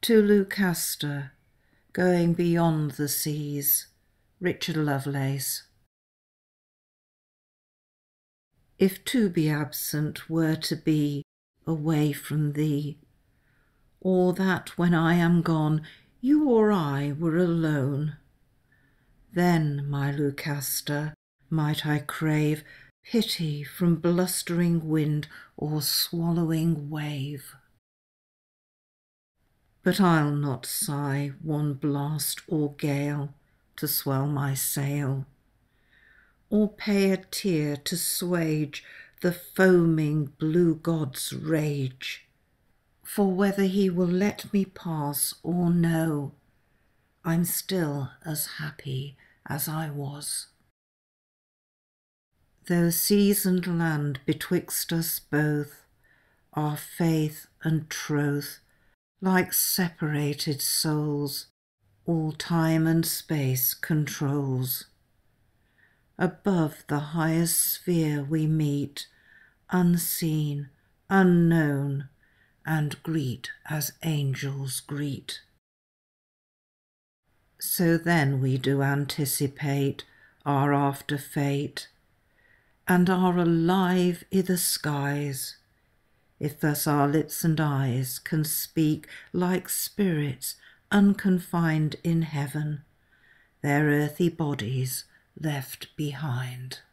To Lucasta, going beyond the seas. Richard Lovelace. If to be absent were to be away from thee, or that when I am gone you or I were alone, then, my Lucasta, might I crave pity from blustering wind or swallowing wave. But I'll not sigh one blast or gale to swell my sail, or pay a tear to swage the foaming blue god's rage. For whether he will let me pass or no, I'm still as happy as I was. Though seas and land betwixt us both are faith and troth, like separated souls, all time and space controls. Above the highest sphere we meet, unseen, unknown, and greet as angels greet. So then we do anticipate our after fate, and are alive i' the skies, if thus our lips and eyes can speak like spirits unconfined in heaven, their earthy bodies left behind.